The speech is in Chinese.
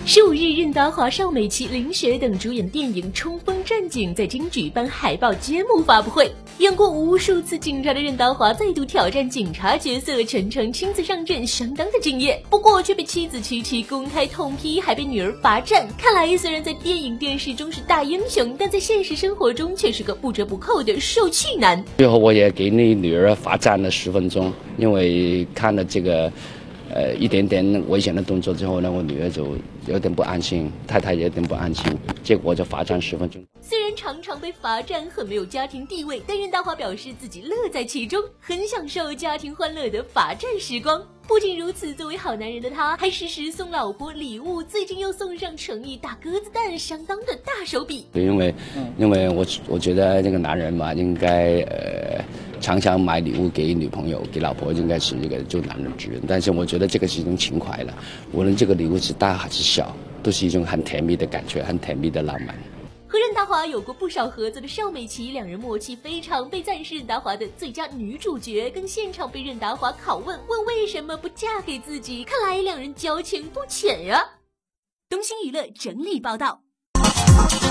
15日，任达华、邵美琪、林雪等主演电影《冲锋战警》在京举办海报揭幕发布会。演过无数次警察的任达华再度挑战警察角色，全程亲自上阵，相当的敬业。不过却被妻子琪琪公开痛批，还被女儿罚站。看来虽然在电影电视中是大英雄，但在现实生活中却是个不折不扣的受气男。 最后我也给你女儿罚站了10分钟，因为看了这个一点点危险的动作之后呢，我女儿就有点不安心，太太也有点不安心，结果就罚站10分钟。 虽然常常被罚站，很没有家庭地位，但任达华表示自己乐在其中，很享受家庭欢乐的罚站时光。不仅如此，作为好男人的他，还时时送老婆礼物，最近又送上诚意大鸽子蛋，相当的大手笔。 因为我觉得这个男人嘛，应该常常买礼物给女朋友、给老婆，应该是这个就男人之人。但是我觉得这个是一种情怀了，无论这个礼物是大还是小，都是一种很甜蜜的感觉，很甜蜜的浪漫。 和任达华有过不少合作的邵美琪，两人默契非常，被赞是任达华的最佳女主角，更现场被任达华拷问为什么不嫁给自己，看来两人交情不浅呀。东星娱乐整理报道。